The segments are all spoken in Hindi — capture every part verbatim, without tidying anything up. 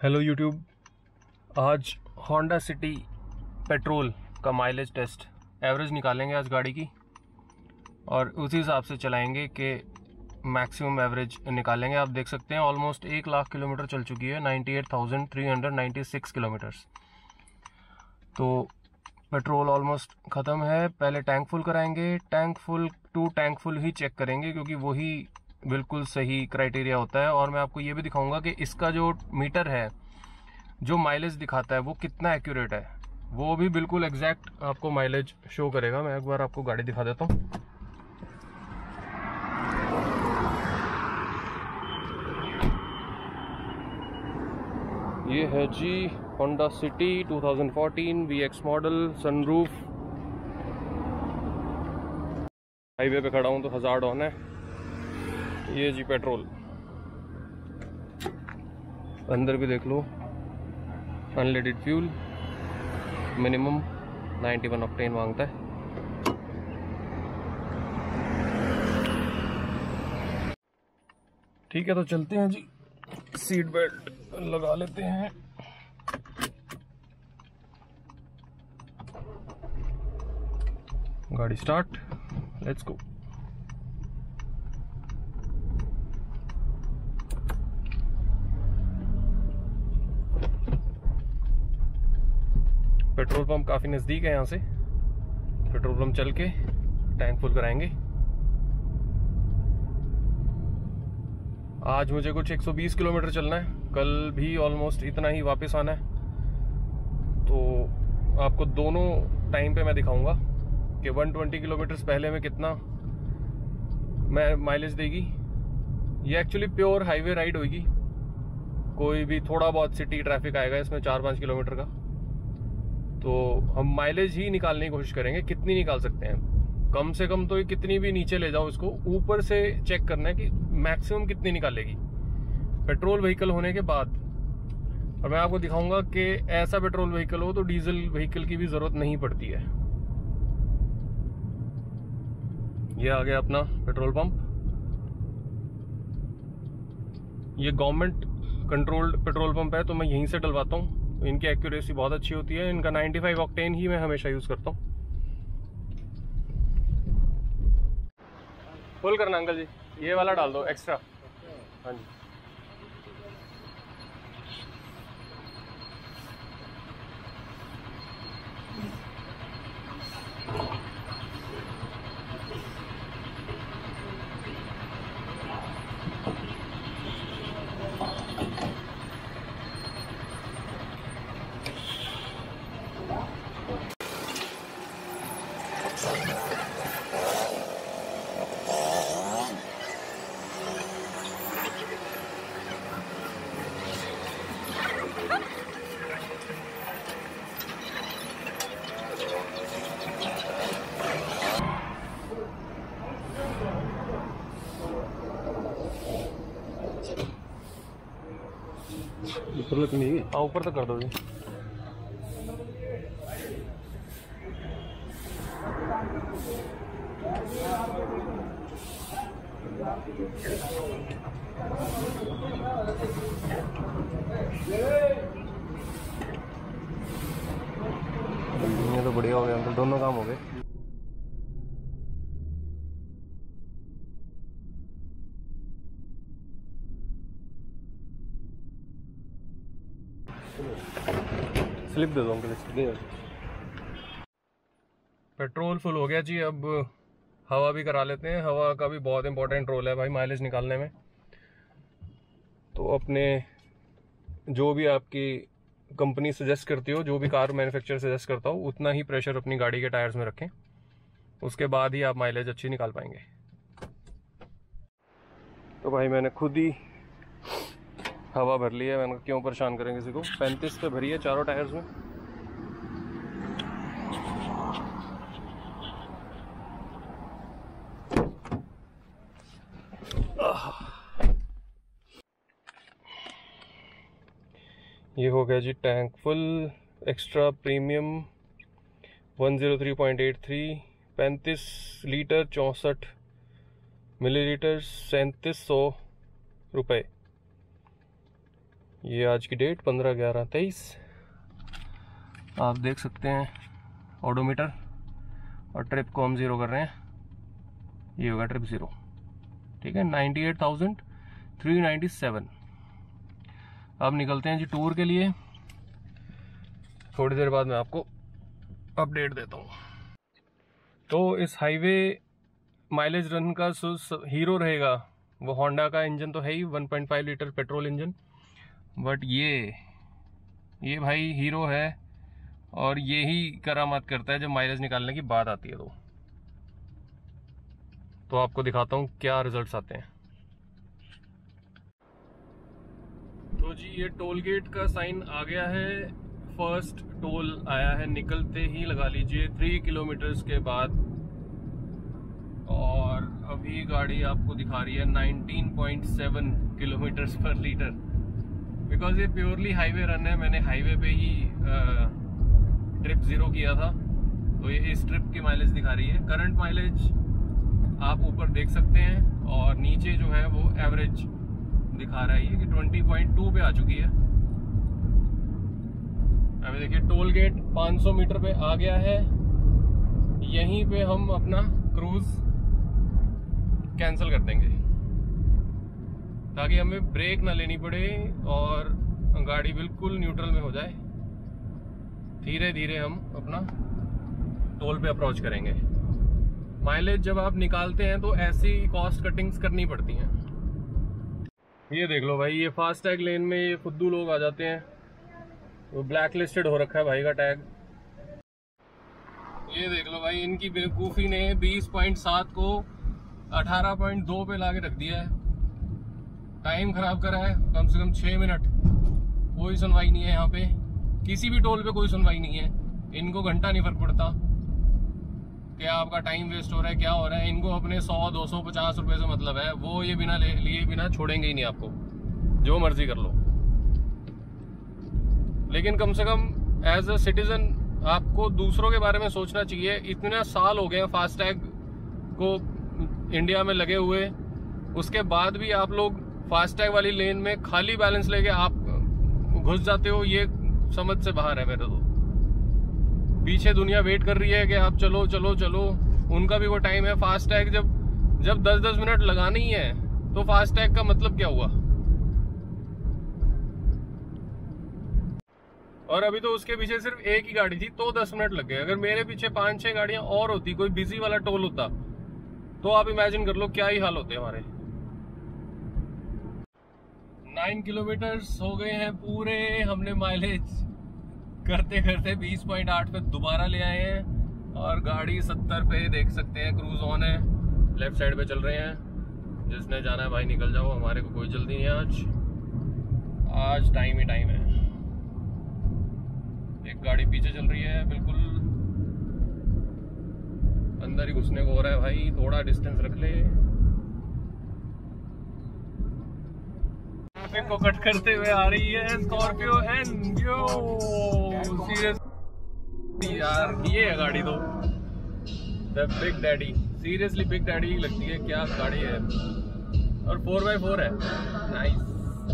Hello YouTube. आज होंडा सिटी पेट्रोल का माइलेज टेस्ट एवरेज निकालेंगे आज गाड़ी की, और उसी हिसाब से चलाएंगे कि मैक्सिमम एवरेज निकालेंगे। आप देख सकते हैं ऑलमोस्ट एक लाख किलोमीटर चल चुकी है, ninety eight thousand three hundred ninety six kilometres. तो पेट्रोल ऑलमोस्ट ख़त्म है। पहले टैंक फुल कराएंगे, tank full to tank full ही चेक करेंगे क्योंकि वही बिल्कुल सही क्राइटेरिया होता है। और मैं आपको ये भी दिखाऊंगा कि इसका जो मीटर है जो माइलेज दिखाता है वो कितना एक्यूरेट है, वो भी बिल्कुल एग्जैक्ट आपको माइलेज शो करेगा। मैं एक बार आपको गाड़ी दिखा देता हूँ। ये है जी Honda City two thousand fourteen V X model, sunroof. Highway पे खड़ा हूँ तो हज़ार्ड ऑन है। ये जी पेट्रोल, अंदर भी देख लो। Unleaded fuel, minimum ninety one octane मांगता है। ठीक है, तो चलते हैं जी। सीट बेल्ट लगा लेते हैं। गाड़ी start, let's go. Petrol pump काफ़ी नज़दीक है यहाँ से। पेट्रोल पंप चल के टैंक फुल कराएंगे। आज मुझे कुछ एक सौ बीस किलोमीटर चलना है, कल भी ऑलमोस्ट इतना ही वापस आना है। तो आपको दोनों टाइम पे मैं दिखाऊंगा कि एक सौ बीस किलोमीटर पहले में कितना मैं माइलेज देगी। ये एक्चुअली प्योर हाईवे राइड होगी, कोई भी थोड़ा बहुत सिटी ट्रैफिक आएगा इसमें चार पाँच किलोमीटर का। तो हम माइलेज ही निकालने की कोशिश करेंगे, कितनी निकाल सकते हैं। कम से कम तो ये कितनी भी नीचे ले जाओ, इसको ऊपर से चेक करना है कि मैक्सिमम कितनी निकालेगी पेट्रोल व्हीकल होने के बाद। और मैं आपको दिखाऊंगा कि ऐसा पेट्रोल व्हीकल हो तो डीजल व्हीकल की भी जरूरत नहीं पड़ती है। ये आ गया अपना पेट्रोल पंप। ये गवर्नमेंट कंट्रोल्ड पेट्रोल पंप है तो मैं यहीं से डलवाता हूँ। इनकी एक्यूरेसी बहुत अच्छी होती है। इनका पचानवे ऑक्टेन ही मैं हमेशा यूज करता हूँ। फुल करना अंकल जी, ये वाला डाल दो एक्स्ट्रा। हाँ जी। ऊपर तक नहीं, हाँ ऊपर तक कर दो जी। ये तो बढ़िया हो गया अंकल, दोनों काम हो गए। स्लिप दे दो अंकल। पेट्रोल फुल हो गया जी। अब हवा भी करा लेते हैं। हवा का भी बहुत इंपॉर्टेंट रोल है भाई माइलेज निकालने में। तो अपने जो भी आपकी कंपनी सजेस्ट करती हो, जो भी कार मैन्युफैक्चरर सजेस्ट करता हो, उतना ही प्रेशर अपनी गाड़ी के टायर्स में रखें, उसके बाद ही आप माइलेज अच्छी निकाल पाएंगे। तो भाई मैंने खुद ही हवा भर ली है। मैंने क्यों परेशान करें किसी को। पैंतीस पे भरी है चारों टायर्स में। ये हो गया जी tank full. Extra premium one zero three point eight three, पैंतीस लीटर चौंसठ मिलीलीटर, सैंतीस सौ रुपये। ये आज की डेट पंद्रह ग्यारह तेईस, आप देख सकते हैं ओडोमीटर, और ट्रिप को हम ज़ीरो कर रहे हैं, ये होगा ट्रिप ज़ीरो। ठीक है, ninety eight thousand three ninety seven. अब निकलते हैं जी टूर के लिए। थोड़ी देर बाद मैं आपको अपडेट देता हूँ। तो इस हाईवे माइलेज रन का हीरो रहेगा वो होंडा का इंजन तो है ही, one point five litre petrol engine, but ये ये भाई हीरो है, और ये ही करामात करता है जब माइलेज निकालने की बात आती है। तो तो आपको दिखाता हूँ क्या रिजल्ट्स आते हैं। तो जी ये टोल गेट का साइन आ गया है, फर्स्ट टोल आया है निकलते ही, लगा लीजिए थ्री किलोमीटर्स के बाद, और अभी गाड़ी आपको दिखा रही है nineteen point seven kilometres per litre, because ये प्योरली हाईवे रन है। मैंने हाईवे पे ही आ, ट्रिप ज़ीरो किया था, तो ये इस ट्रिप की माइलेज दिखा रही है। करंट माइलेज आप ऊपर देख सकते हैं, और नीचे जो है वो एवरेज दिखा रहा है कि ट्वेंटी पॉइंट टू पे आ चुकी है। अभी देखिए टोल गेट पाँच सौ मीटर पे आ गया है, यहीं पे हम अपना क्रूज कैंसिल कर देंगे ताकि हमें ब्रेक ना लेनी पड़े और गाड़ी बिल्कुल न्यूट्रल में हो जाए। धीरे धीरे हम अपना टोल पे अप्रोच करेंगे। माइलेज जब आप निकालते हैं तो ऐसी कॉस्ट कटिंग्स करनी पड़ती हैं। ये देख लो भाई, ये फास्ट टैग लेन में ये फुद्दू लोग आ जाते हैं, वो ब्लैक लिस्टेड हो रखा है भाई का टैग। ये देख लो भाई, इनकी बेवकूफ़ी ने बीस पॉइंट सात को अठारह पॉइंट दो पे लाके रख दिया है। टाइम खराब करा है कम से कम छः मिनट। कोई सुनवाई नहीं है यहाँ पे, किसी भी टोल पे कोई सुनवाई नहीं है। इनको घंटा नहीं फर्क पड़ता कि आपका टाइम वेस्ट हो रहा है, क्या हो रहा है। इनको अपने सौ दो सौ पचास रुपए से मतलब है, वो ये बिना लिए बिना छोड़ेंगे ही नहीं आपको, जो मर्जी कर लो। लेकिन कम से कम एज अ सिटीजन आपको दूसरों के बारे में सोचना चाहिए। इतने साल हो गए हैं फास्टैग को इंडिया में लगे हुए, उसके बाद भी आप लोग फास्टैग वाली लेन में खाली बैलेंस लेके आप घुस जाते हो, ये समझ से बाहर है मेरे तो। पीछे दुनिया वेट कर रही है कि आप चलो चलो चलो, उनका भी वो टाइम है। फास्टैग जब जब दस दस मिनट लगाना ही है तो फास्टैग का मतलब क्या हुआ। और अभी तो उसके पीछे सिर्फ एक ही गाड़ी थी तो दस मिनट लग गए। अगर मेरे पीछे पांच छह गाड़ियां और होती, कोई बिजी वाला टोल होता, तो आप इमेजिन कर लो क्या ही हाल होते हमारे। नाइन किलोमीटर्स हो गए हैं पूरे, हमने माइलेज करते करते बीस पॉइंट आठ पे दोबारा ले आए हैं, और गाड़ी सत्तर पे देख सकते हैं क्रूज ऑन है। लेफ्ट साइड पे चल रहे हैं, जिसने जाना है भाई निकल जाओ, हमारे को कोई जल्दी नहीं है। आज आज टाइम ही टाइम है। एक गाड़ी पीछे चल रही है, बिल्कुल अंदर ही घुसने को हो रहा है भाई, थोड़ा डिस्टेंस रख ले। ट्रैफिक को कट करते हुए आ रही है स्कॉर्पियो एन। यो सीरियस यार, ये है गाड़ी तो the big daddy, seriously big daddy लगती है, क्या गाड़ी है। और फोर बाई फोर है, नाइस।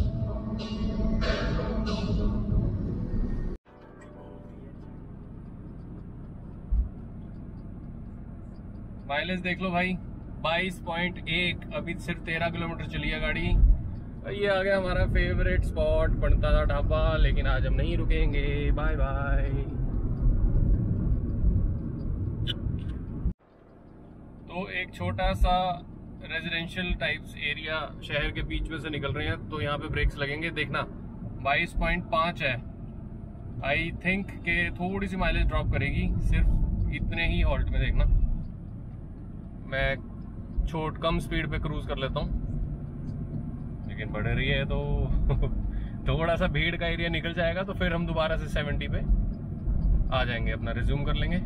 माइलेज देख लो भाई, बाईस पॉइंट एक, अभी सिर्फ तेरह किलोमीटर चली है गाड़ी। ये आ गया हमारा फेवरेट स्पॉट पणतादा ढाबा, लेकिन आज हम नहीं रुकेंगे। Bye bye. तो एक छोटा सा रेजिडेंशियल टाइप्स एरिया शहर के बीच में से निकल रहे हैं, तो यहाँ पे ब्रेक्स लगेंगे। देखना बाईस पॉइंट पाँच है, आई थिंक के थोड़ी सी माइलेज ड्रॉप करेगी, सिर्फ इतने ही हॉल्ट में। देखना मैं छोट कम स्पीड पे क्रूज कर लेता हूँ, लेकिन बढ़ रही है तो थोड़ा सा भीड़ का एरिया निकल जाएगा, तो फिर हम दोबारा से सेवेंटी पे आ जाएंगे, अपना रिज्यूम कर लेंगे।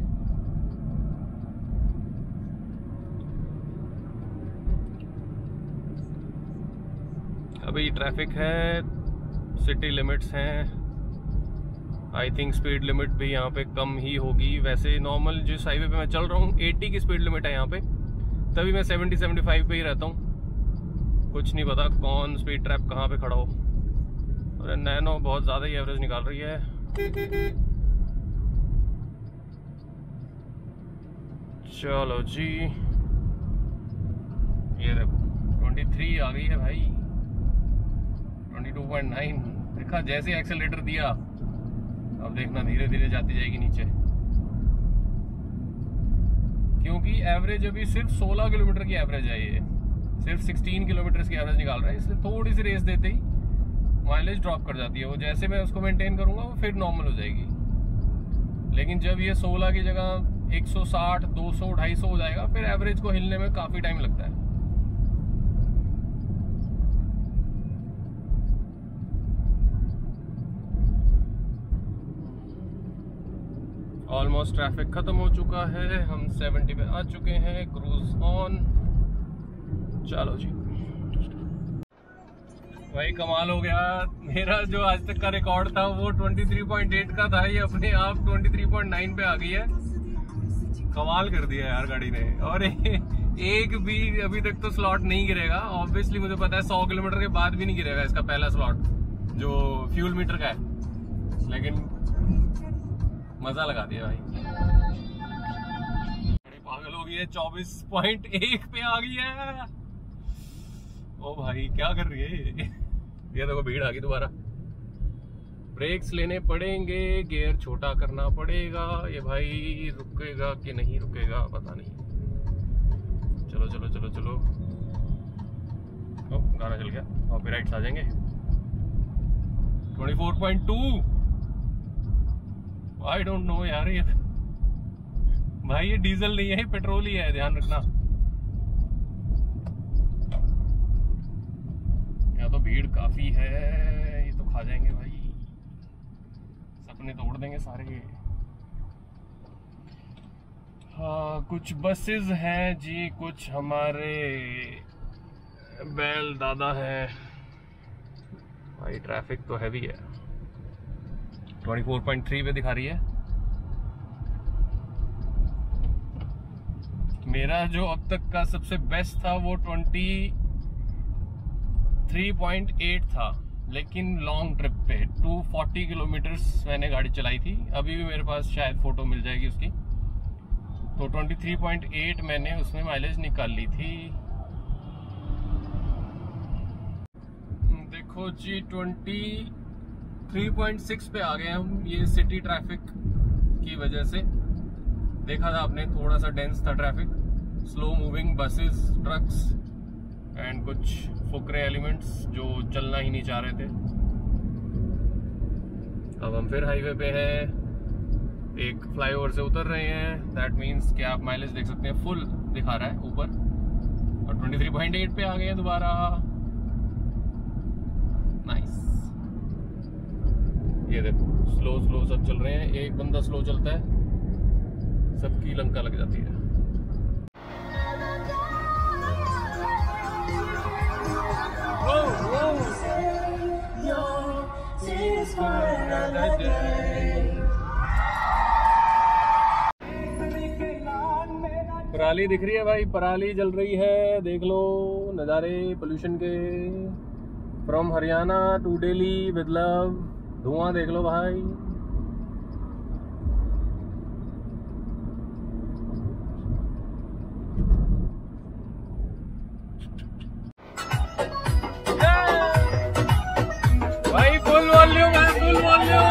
अभी ट्रैफिक है, सिटी लिमिट्स हैं, आई थिंक स्पीड लिमिट भी यहाँ पे कम ही होगी। वैसे नॉर्मल जिस हाईवे पे मैं चल रहा हूँ अस्सी की स्पीड लिमिट है यहाँ पे, तभी मैं सत्तर पचहत्तर पे ही रहता हूँ। कुछ नहीं पता कौन स्पीड ट्रैप कहाँ पे खड़ा हो। और नैनो बहुत ज़्यादा ही एवरेज निकाल रही है। चलो जी, ये देखो तेईस आ गई है भाई, बाईस पॉइंट नौ। देखा, जैसे एक्सेलरेटर दिया अब देखना धीरे धीरे जाती जाएगी नीचे, क्योंकि एवरेज अभी सिर्फ सोलह किलोमीटर की एवरेज है। ये सिर्फ सोलह किलोमीटर की एवरेज निकाल रहा है, इसलिए थोड़ी सी रेस देते ही माइलेज ड्रॉप कर जाती है। वो जैसे मैं उसको मेंटेन करूंगा वो फिर नॉर्मल हो जाएगी, लेकिन जब ये सोलह की जगह एक सौ साठ, दो सौ, ढाई सौ हो जाएगा, फिर एवरेज को हिलने में काफी टाइम लगता है। ऑलमोस्ट ट्रैफिक खत्म हो चुका है, हम सत्तर पे आ चुके हैं, क्रूज ऑन। चलो जी भाई, कमाल हो गया। मेरा जो आज तक का रिकॉर्ड था वो तेईस पॉइंट आठ का था, ये अपने आप तेईस पॉइंट नौ पे आ गई है। कमाल कर दिया यार गाड़ी ने। और एक भी अभी तक तो स्लॉट नहीं गिरेगा, ऑब्वियसली मुझे पता है सौ किलोमीटर के बाद भी नहीं गिरेगा इसका पहला स्लॉट जो फ्यूल मीटर का है, लेकिन मजा लगा दिया भाई। बड़ी पागल हो गई है, चौबीस पॉइंट एक पे आ गई है। ओ भाई क्या कर रही है ये देखो, भीड़ आ गई दोबारा। ब्रेक्स लेने पड़ेंगे, गियर छोटा करना पड़ेगा। ये भाई रुकेगा कि नहीं रुकेगा पता नहीं। चलो चलो चलो चलो, ओ, गाना चल गया, कॉपीराइट्स आ जाएंगे। चौबीस पॉइंट दो, आई डोंट नो यार, ये भाई ये डीजल नहीं है, पेट्रोल ही है, ध्यान रखना। यहाँ तो भीड़ काफी है, ये तो खा जाएंगे भाई, सपने तोड़ देंगे सारे। हाँ, कुछ बसेस हैं जी, कुछ हमारे बैल दादा है भाई। ट्रैफिक तो हैवी है। चौबीस पॉइंट तीन पे दिखा रही है। मेरा जो अब तक का सबसे बेस्ट था वो तेईस पॉइंट आठ था, लेकिन लॉन्ग ट्रिप पे दो सौ चालीस किलोमीटर्स मैंने गाड़ी चलाई थी। अभी भी मेरे पास शायद फोटो मिल जाएगी उसकी। तो तेईस पॉइंट आठ मैंने उसमें माइलेज निकाल ली थी। देखो जी, तेईस पॉइंट छह पे आ गए हम, ये सिटी ट्रैफिक की वजह से। देखा था आपने, थोड़ा सा डेंस था traffic, slow moving buses, trucks and कुछ फुकरे एलिमेंट्स जो चलना ही नहीं चाह रहे थे। अब हम फिर हाईवे पे हैं, एक फ्लाईओवर से उतर रहे हैं। दैट मीन्स कि आप माइलेज देख सकते हैं, फुल दिखा रहा है ऊपर, और तेईस पॉइंट आठ पे आ गए हैं दोबारा। नाइस। ये देखो, स्लो स्लो सब चल रहे हैं। एक बंदा स्लो चलता है, सबकी लंका लग जाती है। पराली दिख रही है भाई, पराली जल रही है, देख लो नज़ारे पोल्यूशन के। From Haryana to Delhi with love, धुआं देख लो भाई। भाई फुल वॉल्यूम है, फुल वॉल्यूम।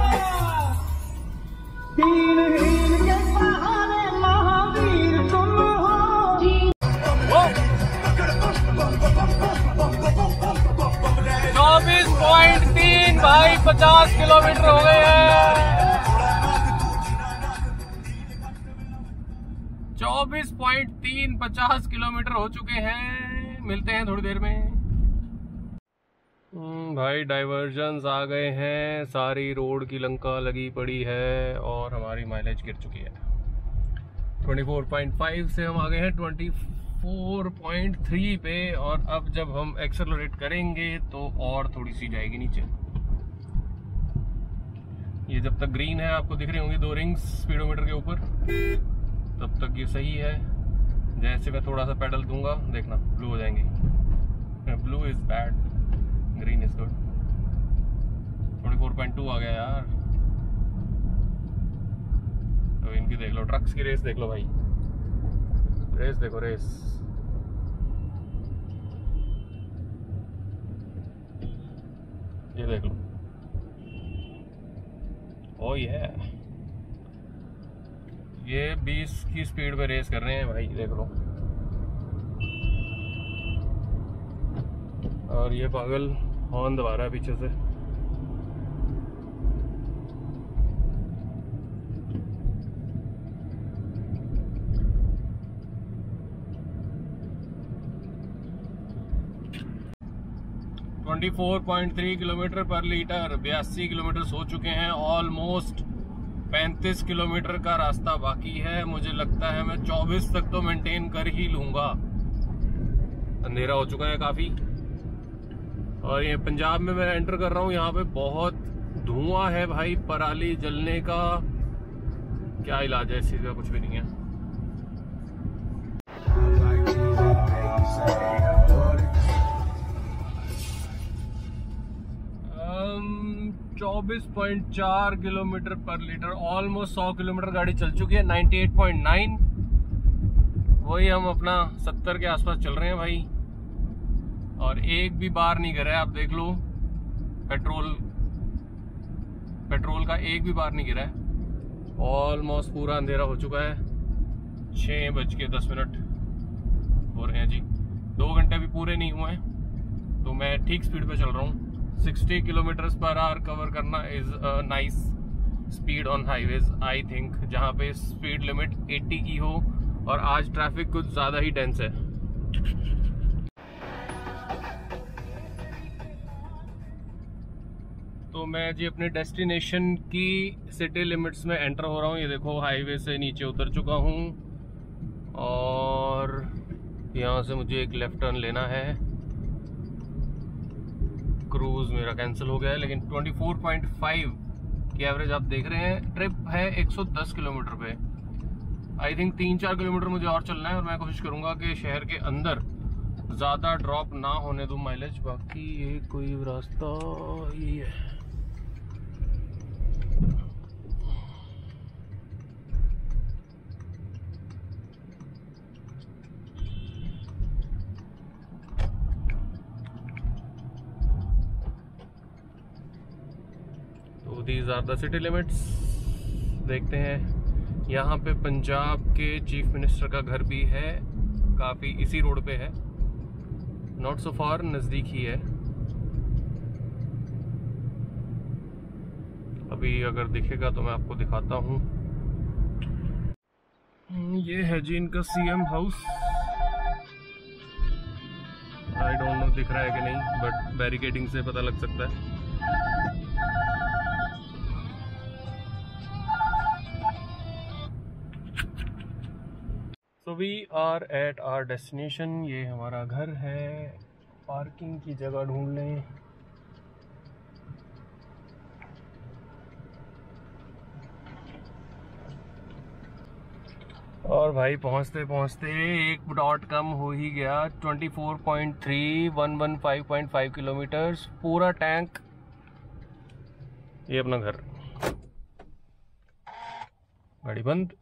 चौबीस पॉइंट तीन भाई, पचास किलोमीटर हो गए हैं। चौबीस पॉइंट तीन, पचास किलोमीटर हो चुके हैं। मिलते हैं थोड़ी देर में। भाई डाइवर्जन्स आ गए हैं, सारी रोड की लंका लगी पड़ी है और हमारी माइलेज गिर चुकी है। चौबीस पॉइंट पाँच से हम आ गए हैं चौबीस पॉइंट तीन पे, और अब जब हम एक्सेलरेट करेंगे तो और थोड़ी सी जाएगी नीचे। ये जब तक ग्रीन है, आपको दिख रही होंगी दो रिंग्स स्पीडोमीटर के ऊपर, तब तक ये सही है। जैसे मैं थोड़ा सा पेडल दूंगा, देखना ब्लू हो जाएंगी। Blue is bad, green is good. Point two आ गया यार। तो इनकी देख लो, ट्रक्स की रेस देख लो भाई, रेस देखो रेस। ये देख लो, ओ ये ये बीस की स्पीड पे रेस कर रहे हैं भाई, देख लो। और ये पागल हॉर्न दबा रहा है पीछे से। चौबीस पॉइंट तीन किलोमीटर पर लीटर, बयासी किलोमीटर हो चुके हैं। ऑलमोस्ट पैंतीस किलोमीटर का रास्ता बाकी है। मुझे लगता है मैं चौबीस तक तो मेंटेन कर ही लूंगा। अंधेरा हो चुका है काफी। और ये पंजाब में मैं एंटर कर रहा हूँ। यहाँ पे बहुत धुआं है भाई, पराली जलने का क्या इलाज है, इस चीज का कुछ भी नहीं है। चौबीस पॉइंट चार किलोमीटर पर लीटर, ऑलमोस्ट सौ किलोमीटर गाड़ी चल चुकी है। अट्ठानवे पॉइंट नौ, वही हम अपना सत्तर के आसपास चल रहे हैं भाई। और एक भी बार नहीं गिरा है, आप देख लो। पेट्रोल पेट्रोल का एक भी बार नहीं गिरा है। ऑलमोस्ट पूरा अंधेरा हो चुका है। छः बज के दस मिनट हो रहे हैं जी। दो घंटे भी पूरे नहीं हुए हैं, तो मैं ठीक स्पीड पे चल रहा हूँ। साठ किलोमीटर पर आवर कवर करना is a nice speed on highways I think, जहाँ पे स्पीड लिमिट अस्सी की हो। और आज ट्रैफिक कुछ ज़्यादा ही डेंस है। तो मैं जी अपने डेस्टिनेशन की सिटी लिमिट्स में एंटर हो रहा हूँ। ये देखो, हाईवे से नीचे उतर चुका हूँ और यहाँ से मुझे एक लेफ्ट टर्न लेना है। क्रूज मेरा कैंसिल हो गया है, लेकिन चौबीस पॉइंट पाँच की एवरेज आप देख रहे हैं। ट्रिप है एक सौ दस किलोमीटर पे। आई थिंक तीन चार किलोमीटर मुझे और चलना है और मैं कोशिश करूंगा कि शहर के अंदर ज़्यादा ड्रॉप ना होने दूं माइलेज। बाकी ये कोई रास्ता यही है। These are the city limits. देखते हैं, यहाँ पे पंजाब के चीफ मिनिस्टर का घर भी है, काफ़ी इसी रोड पे है, नॉट सो फार, नज़दीक ही है। अभी अगर दिखेगा तो मैं आपको दिखाता हूँ। ये है जी इनका CM house. I don't know दिख रहा है कि नहीं, बट बैरिकेडिंग से पता लग सकता है। So we are at our destination। ये हमारा घर है। पार्किंग की जगह ढूंढ लें। और भाई पहुंचते पहुंचते एक डॉट कम हो ही गया। चौबीस पॉइंट तीन, एक सौ पंद्रह पॉइंट पाँच किलोमीटर, पूरा टैंक। ये अपना घर। गाड़ी बंद।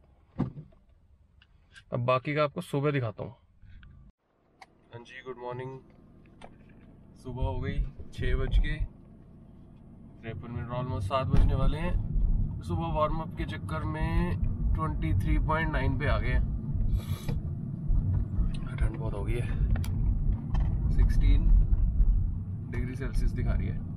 अब बाकी का आपको सुबह दिखाता हूँ। हाँ जी, गुड मॉर्निंग। सुबह हो गई छः बज के तिरपन मिनट, ऑलमोस्ट सात बजने वाले हैं। सुबह वार्म अप के चक्कर में तेईस पॉइंट नौ पे आ गए। ठंड बहुत हो गई है। सोलह डिग्री सेल्सियस दिखा रही है।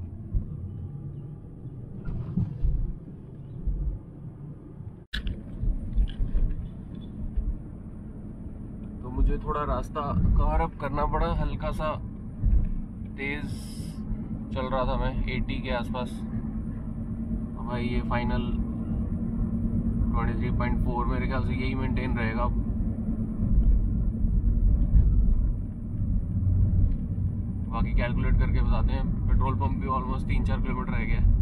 मुझे थोड़ा रास्ता कवर अप करना पड़ा, हल्का सा तेज चल रहा था मैं, अस्सी के आसपास। तो भाई ये फाइनल तेईस पॉइंट चार मेरे ख्याल से यही मेंटेन रहेगा। बाकी कैलकुलेट करके बताते हैं। पेट्रोल पंप भी ऑलमोस्ट तीन चार किलोमीटर रह गया।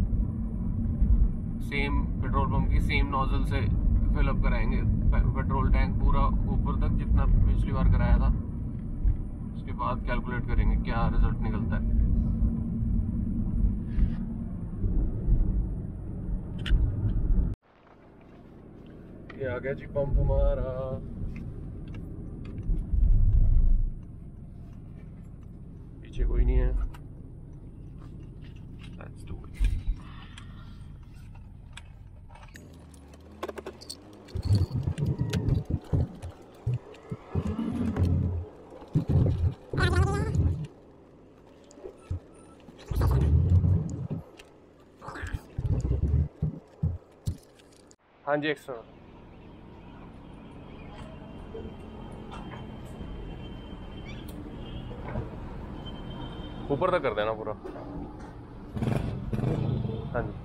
सेम पेट्रोल पंप की सेम नोजल से फिल अप कराएंगे पेट्रोल टैंक पूरा ऊपर तक, जितना पिछली बार कराया था। उसके बाद कैलकुलेट करेंगे क्या रिजल्ट निकलता है। ये आ गया जी पंप हमारा। पीछे कोई नहीं है। Let's do it. हाँ जी एक्स्ट्रा ऊपर तक कर देना पूरा। हाँ जी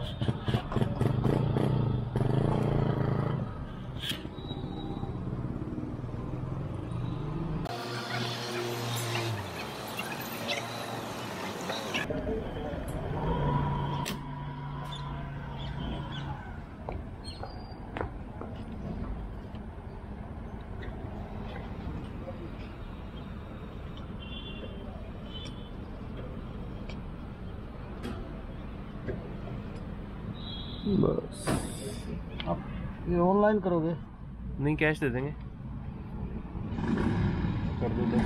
बस। आप ये ऑनलाइन करोगे? नहीं, कैश दे देंगे। कर दो तो।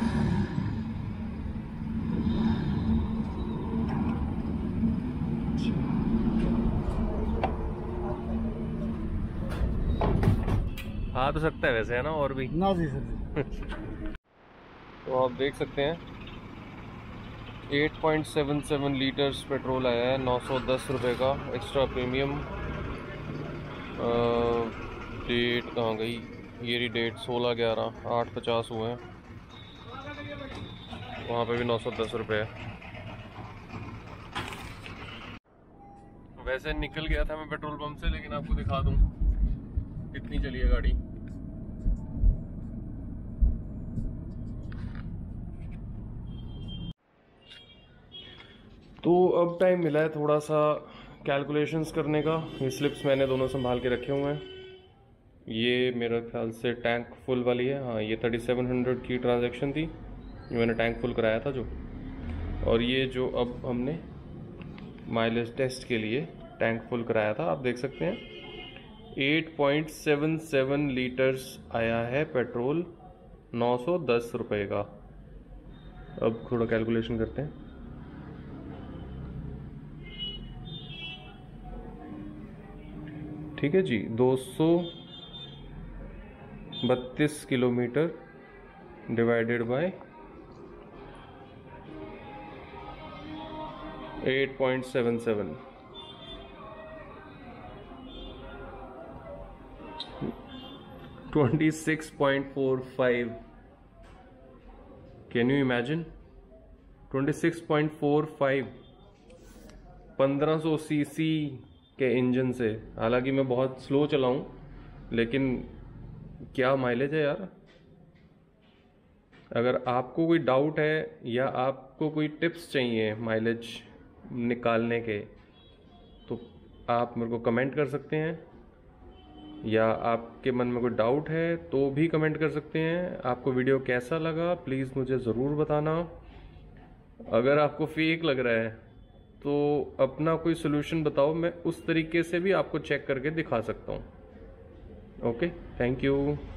हाँ तो सकता है वैसे, है ना? और भी ना जी सर। तो आप देख सकते हैं आठ पॉइंट सात सात लीटर्स पेट्रोल आया है, नौ सौ दस रुपये का एक्स्ट्रा प्रीमियम। डेट कहाँ गई? ये रही डेट, सोलह ग्यारह आठ पचास हुए हैं। वहाँ पे भी नौ सौ दस रुपये है। वैसे निकल गया था मैं पेट्रोल पंप से, लेकिन आपको दिखा दूँ कितनी चली है गाड़ी। तो अब टाइम मिला है थोड़ा सा कैलकुलेशंस करने का। ये स्लिप्स मैंने दोनों संभाल के रखे हुए हैं। ये मेरे ख्याल से टैंक फुल वाली है। हाँ, ये थर्टी सेवन हंड्रेड की ट्रांजैक्शन थी, ये मैंने टैंक फुल कराया था जो। और ये जो अब हमने माइलेज टेस्ट के लिए टैंक फुल कराया था, आप देख सकते हैं आठ पॉइंट सात सात लीटर्स आया है पेट्रोल, नौ सौ दस रुपये का। अब थोड़ा कैलकुलेशन करते हैं। ठीक है जी, दो सौ बत्तीस किलोमीटर डिवाइडेड बाय आठ पॉइंट सात सात, छब्बीस point four five. Can you imagine? छब्बीस पॉइंट फोर फाइव पंद्रह सौ सीसी के इंजन से। हालांकि मैं बहुत स्लो चलाऊं, लेकिन क्या माइलेज है यार। अगर आपको कोई डाउट है या आपको कोई टिप्स चाहिए माइलेज निकालने के, तो आप मेरे को कमेंट कर सकते हैं, या आपके मन में कोई डाउट है तो भी कमेंट कर सकते हैं। आपको वीडियो कैसा लगा प्लीज़ मुझे ज़रूर बताना। अगर आपको फेक लग रहा है तो अपना कोई सोल्यूशन बताओ, मैं उस तरीके से भी आपको चेक करके दिखा सकता हूँ। Okay, thank you.